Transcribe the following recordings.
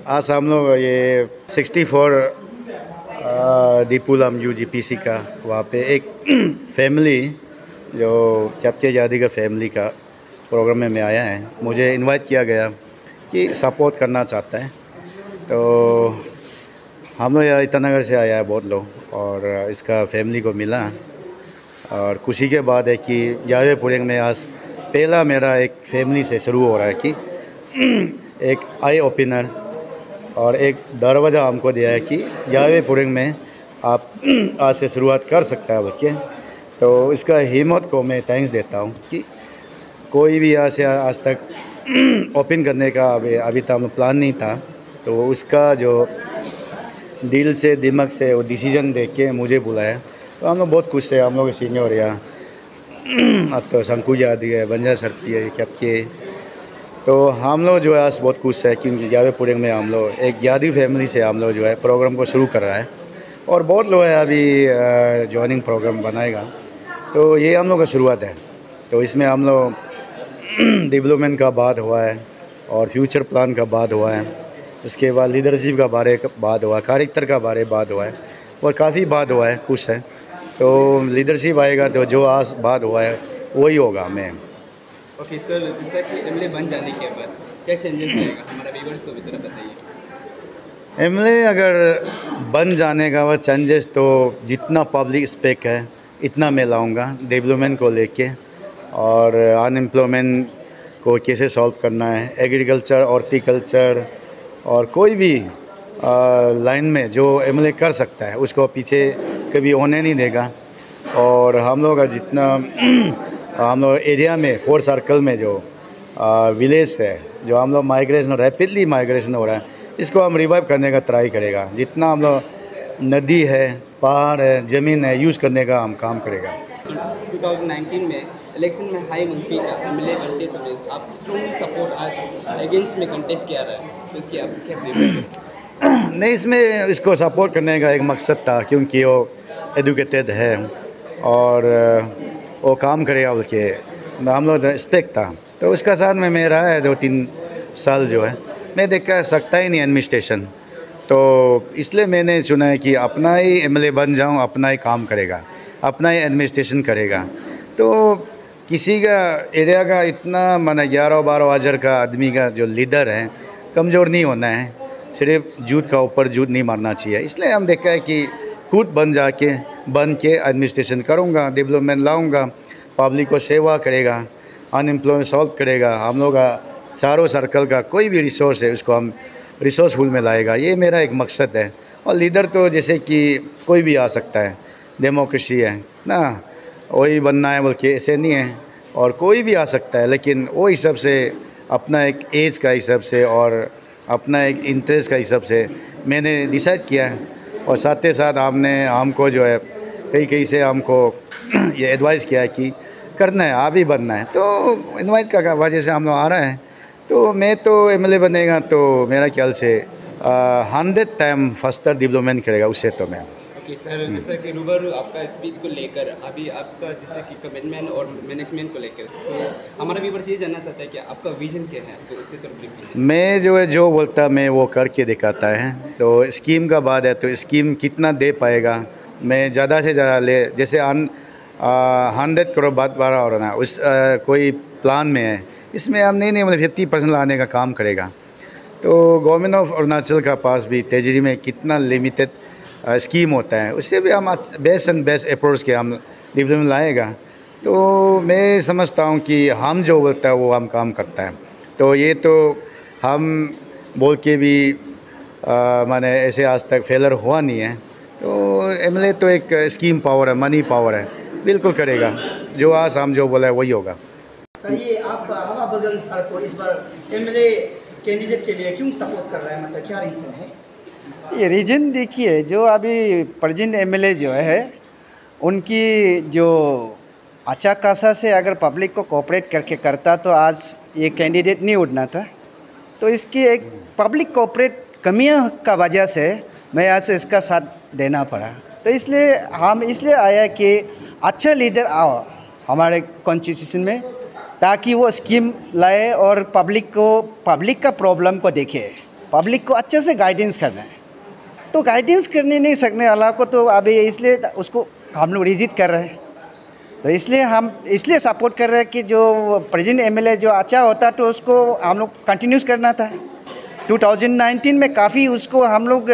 आज हम लोग ये 64 दीपुलम UGPC का वहाँ पे एक फैमिली जो कैप्चर यादी का फैमिली का प्रोग्राम में आया है। मुझे इनवाइट किया गया कि सपोर्ट करना चाहता है, तो हम लोग यहाँ ईटानगर से आया है बहुत लोग, और इसका फैमिली को मिला। और खुशी के बाद है कि यावे पुरेंग में आज पहला मेरा एक फैमिली से शुरू हो रहा है कि एक आई ओपनर और एक दरवाज़ा हमको दिया है कि यावे पुरेंग में आप आज से शुरुआत कर सकता है बच्चे। तो इसका हिम्मत को मैं थैंक्स देता हूँ कि कोई भी यहाँ से आज तक ओपन करने का अभी तक हम प्लान नहीं था, तो उसका जो दिल से दिमाग से वो डिसीजन देख के मुझे बुलाया। तो हम लोग बहुत खुश है। हम लोग सीनियर यहाँ अब तो शंकु यादी है, बंजा सरती है क्या के, तो हम लोग जो है आज बहुत खुश है क्योंकि यावे पुरेंग में हम लोग एक यादी फैमिली से हम लोग जो है प्रोग्राम को शुरू कर रहा है, और बहुत लोग है अभी जॉइनिंग प्रोग्राम बनाएगा। तो ये हम लोग का शुरुआत है। तो इसमें हम लोग डेवलपमेंट का बात हुआ है और फ्यूचर प्लान का बात हुआ है, इसके बाद लीडरशिप का बात हुआ, कैरेक्टर का बात हुआ है, और काफ़ी बात हुआ है। खुश है। तो लीडरशिप आएगा तो जो आज बात हुआ है वही होगा। मैं ओके सर, जैसा कि एमएलए बन जाने के बाद क्या चेंजेस आएगा, हमारा व्यूअर्स को भी थोड़ा बताइए। एमएलए अगर बन जाने का वह चेंजेस, तो जितना पब्लिक स्पेक है इतना मैं लाऊंगा डेवलपमेंट को लेके, और अनएम्प्लॉयमेंट को कैसे सॉल्व करना है, एग्रीकल्चर, हॉर्टिकल्चर और कोई भी लाइन में जो एमएलए कर सकता है उसको पीछे कभी होने नहीं देगा। और हम लोग का जितना हम लोग एरिया में 4 सर्कल में जो विलेज है, जो हम लोग माइग्रेशन रैपिडली माइग्रेशन हो रहा है, इसको हम रिवाइव करने का ट्राई करेगा। जितना हम लोग नदी है, पहाड़ है, ज़मीन है, यूज़ करने का हम काम करेगा। 2019 में इलेक्शन में हाई मंत्री का एमएलए बनते समय आप स्ट्रॉन्गली सपोर्ट आज अगेंस्ट में कंटेस्ट किया रहा है, तो इसके आप क्या प्रेफर नहीं, इसमें इसको सपोर्ट करने का एक मकसद था क्योंकि वो एजुकेटेड है और वो काम करेगा बोल के हम लोग एक्सपेक्ट था। तो उसका साथ में मैं रहा है 2-3 साल जो है, मैं देख कर सकता ही नहीं एडमिनिस्ट्रेशन, तो इसलिए मैंने चुना है कि अपना ही एमएलए बन जाऊं, अपना ही काम करेगा, अपना ही एडमिनिस्ट्रेशन करेगा। तो किसी का एरिया का इतना माना 11-12 हज़ार का आदमी का जो लीडर है कमज़ोर नहीं होना है, सिर्फ झूठ का ऊपर झूठ नहीं मारना चाहिए। इसलिए हम देखा है कि खुद बन के एडमिनिस्ट्रेशन करूँगा, डेवलपमेंट लाऊंगा, पब्लिक को सेवा करेगा, अनएम्प्लॉयमेंट सॉल्व करेगा। हम लोग का चारों सर्कल का कोई भी रिसोर्स है उसको हम रिसोर्सफुल में लाएगा, ये मेरा एक मकसद है। और लीडर तो जैसे कि कोई भी आ सकता है, डेमोक्रेसी है ना, वही बनना है बोल के ऐसे नहीं है, और कोई भी आ सकता है, लेकिन वो हिसाब से अपना एक एज का हिसाब से और अपना एक इंटरेस्ट का हिसाब से मैंने डिसाइड किया है। और साथ ही साथ हमको जो है कहीं से हमको ये एडवाइस किया है कि करना है, आप ही बनना है। तो इनवाइट का वजह से हम लोग आ रहे हैं। तो मैं तो एमएलए बनेगा तो मेरा ख्याल से 100 टाइम फास्टर डेवलपमेंट करेगा उससे। तो मैं ओके सर, जैसा कि रूबरू आपका स्पीच को लेकर अभी आपका जैसे कि कमिटमेंट और मैनेजमेंट को लेकर, तो हमारा व्यूअर्स ये जानना चाहता है कि आपका विजन क्या है, तो इससे तो मैं जो है जो बोलता मैं वो करके दिखाता है। तो स्कीम का बात है तो स्कीम कितना दे पाएगा, मैं ज़्यादा से ज़्यादा ले, जैसे 100 करोड़ बात बारह हो रहा है उस कोई प्लान में है, इसमें हम नहीं मतलब 50% लाने का काम करेगा। तो गवर्नमेंट ऑफ अरुणाचल का पास भी तेजरी में कितना लिमिटेड स्कीम होता है, उससे भी हम बेस्ट अप्रोच के हम डेवलपमेंट लाएगा। तो मैं समझता हूँ कि हम जो बोलता है वो हम काम करता है। तो ये तो हम बोल के भी माने ऐसे आज तक फेलर हुआ नहीं है। तो एमएलए तो एक स्कीम पावर है, मनी पावर है, बिल्कुल करेगा। जो आज हम जो बोला है वही होगा। सर, ये आप हवा बगल सर को इस बार एमएलए कैंडिडेट के लिए क्यों सपोर्ट कर रहे हैं, मतलब क्या रीज़न है? ये रीजन देखिए, जो अभी प्रेजेंट एमएलए जो है उनकी जो अच्छा खासा से अगर पब्लिक को कोऑपरेट करके करता तो आज ये कैंडिडेट नहीं उठना था। तो इसकी एक पब्लिक कोऑपरेट कमियां का वजह से मैं आज इसका साथ देना पड़ा। तो इसलिए हम इसलिए आया कि अच्छा लीडर आओ हमारे कॉन्स्टिट्यूशन में, ताकि वो स्कीम लाए और पब्लिक का प्रॉब्लम को देखे। पब्लिक को अच्छे से गाइडेंस करना है। तो गाइडेंस करने नहीं सकने वाला को तो अभी इसलिए उसको हम लोग रिजेक्ट कर रहे हैं। तो इसलिए हम इसलिए सपोर्ट कर रहे हैं कि जो प्रेजेंट एमएलए जो अच्छा होता तो उसको हम लोग कंटिन्यूस करना था। 2019 में काफ़ी उसको हम लोग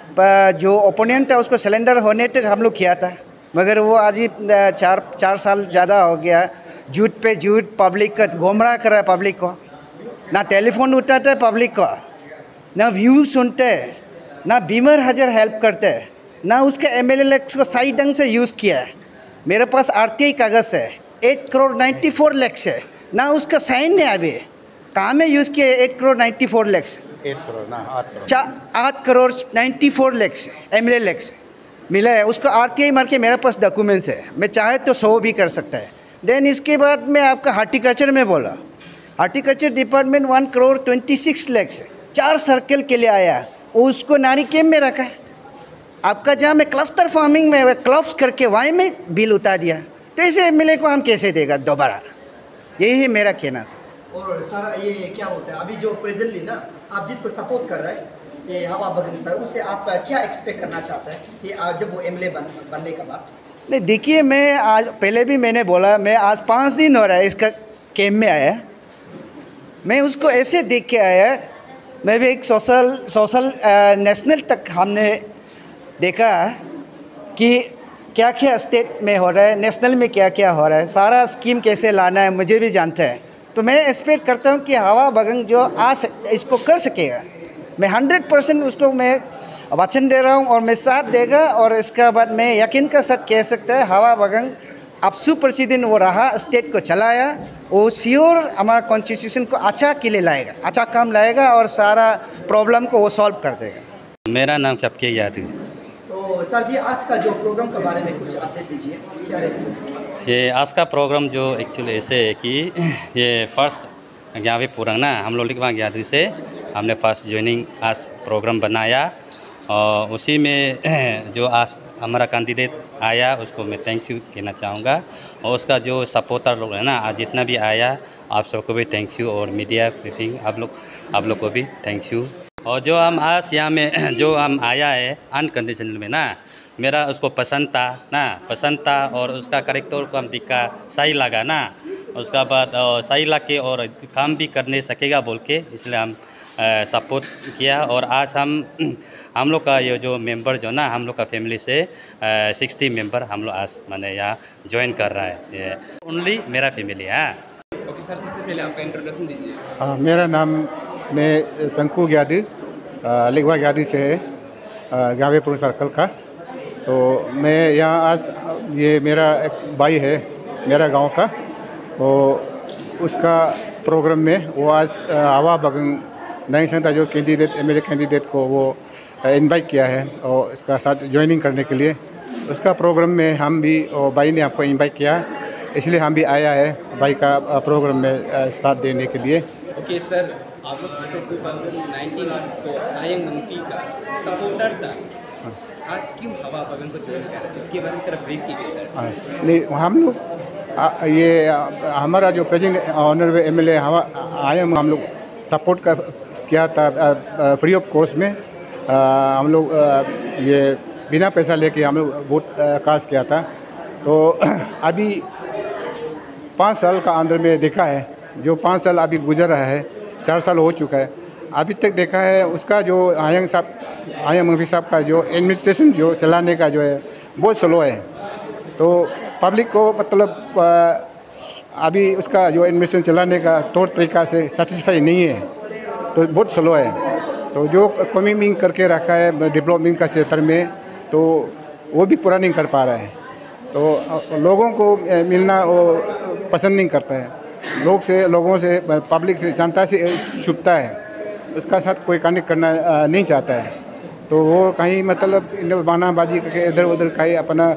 जो ओपोनेंट था उसको सिलेंडर होने तक हम लोग किया था, मगर वो आज ही 4 साल ज़्यादा हो गया। झूठ पे झूठ पब्लिक का गुमराह कर रहा है। पब्लिक को ना टेलीफोन उठाते पब्लिक को, ना व्यू सुनते, ना बीमर हजर हेल्प करते, ना उसके एमएलए को सही ढंग से यूज़ किया है। मेरे पास आरटीआई कागज़ है 8 करोड़ 94 लाख है, ना उसका साइन है। अभी कहाँ में यूज़ किया है 8 करोड़ 94 लाख? 8 करोड़ ना 8 करोड़ 8 करोड़ 94 लाख एमएलए लाख मिला है उसको। आरटीआई मार के मेरे पास डॉक्यूमेंट्स है, मैं चाहे तो 100 भी कर सकता है। देन इसके बाद मैं आपका हार्टिकल्चर में बोला, horticulture department 1 crore 26 lakh 4 circle के लिए आया, उसको नारी कैम्प में रखा है। आपका जहाँ में क्लस्टर फार्मिंग में क्लब्स करके वहीं में बिल उतार दिया, तो ऐसे एमएलए को हम कैसे देगा दोबारा? यही है मेरा कहना था। और सर ये क्या होता है अभी जो प्रेजेंटली ना आप जिसको सपोर्ट कर रहे हैं ये हवा बगन सर, उससे आप क्या एक्सपेक्ट करना चाहते हैं कि जब वो एमएलए बनने के बाद? नहीं देखिए, मैं आज पहले भी मैंने बोला, मैं आज 5 दिन हो रहा है इसका कैम्प में आया। मैं उसको ऐसे देख के आया, मैं भी एक सोशल नेशनल तक हमने देखा कि क्या क्या स्टेट में हो रहा है, नेशनल में क्या क्या हो रहा है, सारा स्कीम कैसे लाना है मुझे भी जानता है। तो मैं एक्सपेक्ट करता हूँ कि हवा बगन जो आज इसको कर सकेगा, मैं 100% उसको मैं वचन दे रहा हूँ और मैं साथ देगा। और इसके बाद मैं यकीन का साथ कह सकता है हवा बगन अब सुप्रसिद्ध वो रहा, स्टेट को चलाया, वो श्योर हमारा कॉन्स्टिट्यूशन को अच्छा के लिए लाएगा, अच्छा काम लाएगा और सारा प्रॉब्लम को वो सॉल्व कर देगा। मेरा नाम चपके याद है। तो सर जी आज का जो प्रोग्राम के बारे में कुछ अपडेट दीजिए, क्या रेस्पॉन्स? ये आज का प्रोग्राम जो एक्चुअली ऐसे है कि ये फर्स्ट ग्यारहवीं पुराना हम लोग लिखवा गया से हमने फर्स्ट ज्वाइनिंग आज प्रोग्राम बनाया और उसी में जो आज हमारा कैंडिडेट आया उसको मैं थैंक यू कहना चाहूँगा। और उसका जो सपोर्टर लोग है ना आज जितना भी आया आप सबको भी थैंक यू, और मीडिया ब्रीफिंग आप लोग को भी थैंक यू। और जो हम आज यहाँ में जो हम आया है अनकंडीशनल में ना, मेरा उसको पसंद था और उसका कैरेक्टर को हम दिखा सही लगा ना, उसका बाद सही लग के और काम भी करने सकेगा बोल के इसलिए हम सपोर्ट किया। और आज हम लोग का ये जो मेंबर जो ना हम लोग का फैमिली से 60 मेंबर हम लोग आज मैंने यहाँ ज्वाइन कर रहा है, ये ओनली मेरा फैमिली है। ओके सर, सबसे पहले आपका इंट्रोडक्शन दीजिए। मेरा नाम मैं शंकु ग्यादी लिखवा ग्यादी से है, गावेपुर सर्कल का। तो मैं यहाँ आज ये मेरा एक भाई है मेरा गांव का, तो उसका प्रोग्राम में वो आज हवा बगन नहीं सकता जो कैंडिडेट एमएलए कैंडिडेट को वो इनवाइट किया है और इसका साथ ज्वाइनिंग करने के लिए। उसका प्रोग्राम में हम भी और भाई ने आपको इनवाइट किया, इसलिए हम भी आया है भाई का प्रोग्राम में साथ देने के लिए। ओके सर, आप लोग जैसे 2019 को आयंग मंकी का सपोर्टर था, आज क्यों हवा बगन को ज्वाइन कर रहे हैं, इसके बारे में तरफ ब्रीफ कीजिए सर। नहीं, हम लोग ये हमारा जो प्रेजेंट ऑनरेबल एमएलए हवा आयंग हम लोग सपोर्ट किया था फ्री ऑफ कॉस्ट में। हम लोग ये बिना पैसा लेके हम लोग वोट कास्ट किया था। तो अभी 5 साल का अंदर में देखा है, जो 5 साल अभी गुजर रहा है, 4 साल हो चुका है, अभी तक देखा है उसका जो आयंग मंकी साहब का जो एडमिनिस्ट्रेशन जो चलाने का जो है बहुत स्लो है। तो पब्लिक को मतलब अभी उसका जो एडमिनिस्ट्रेशन चलाने का तौर तरीका से सेटिस्फाई नहीं है, तो बहुत स्लो है। तो जो कमिटमेंट करके रखा है डेवलपमेंट का क्षेत्र में, तो वो भी पूरा नहीं कर पा रहा है। तो लोगों को मिलना वो पसंद नहीं करता है, लोगों से पब्लिक से जनता से छुपता है, उसका साथ कोई कनेक्ट करना नहीं चाहता है। तो वो कहीं मतलब बहानाबाजी करके इधर उधर कहीं अपना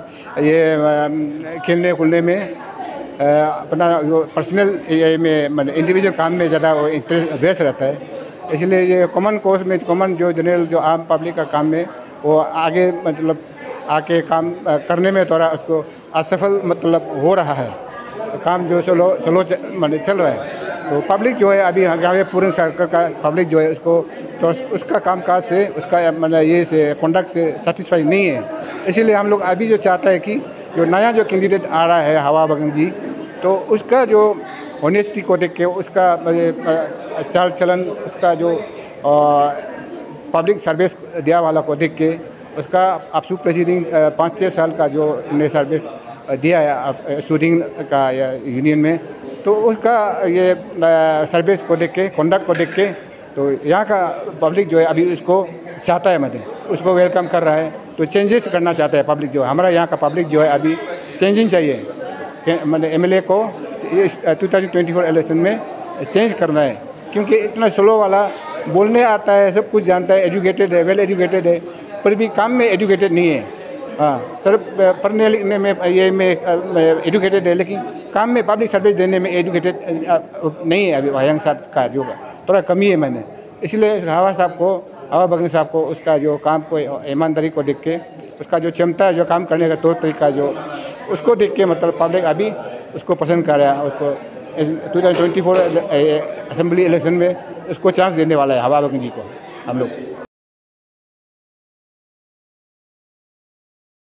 ये खेलने कूदने में अपना जो पर्सनल में इंडिविजुअल काम में ज़्यादा वो इंटरेस्ट व्यस्त रहता है। इसलिए ये कॉमन कोर्स में कॉमन जो जनरल जो आम पब्लिक का काम में वो आगे मतलब आके काम करने में थोड़ा उसको असफल मतलब हो रहा है, काम जो स्लो चल रहा है। तो पब्लिक जो है अभी गाँव पूर्ण सरकार का पब्लिक जो है उसको तो उसका कामकाज से उसका मतलब ये से कंडक्ट से सेटिस्फाई नहीं है। इसीलिए हम लोग अभी जो चाहता है कि जो नया जो कैंडिडेट आ रहा है हवा बगन जी, तो उसका जो ऑनेस्टी को देख के, उसका चाल चलन, उसका जो पब्लिक सर्विस दिया वाला को देख के, उसका अपसू प्रेसिडिंग 5-6 साल का जो इन्हें सर्विस दिया है स्टूडेंट का या यूनियन में, तो उसका ये सर्विस को देख के, कंडक्ट को देख के, तो यहाँ का पब्लिक जो है अभी उसको चाहता है, मतलब उसको वेलकम कर रहा है। तो चेंजेस करना चाहता है पब्लिक, जो हमारा यहाँ का पब्लिक जो है अभी चेंजिंग चाहिए, मतलब एमएलए को 2024 इलेक्शन में चेंज करना है, क्योंकि इतना स्लो वाला बोलने आता है, सब कुछ जानता है, एजुकेटेड है, वेल एजुकेटेड है, पर भी काम में एजुकेटेड नहीं है। हाँ सर, पढ़ने लिखने में ये में एजुकेटेड है, लेकिन काम में पब्लिक सर्विस देने में एजुकेटेड नहीं है। अभी वायंग साहब का जो थोड़ा कमी है, मैंने इसलिए हवा बगन साहब को उसका जो काम को ईमानदारी को देख के, उसका जो क्षमता है, जो काम करने का तौर तरीका जो उसको देख के, मतलब पब्लिक अभी उसको पसंद कर रहा है। उसको 2024 असेंबली इलेक्शन में उसको चांस देने वाला है हवा बगन जी को हम लोग।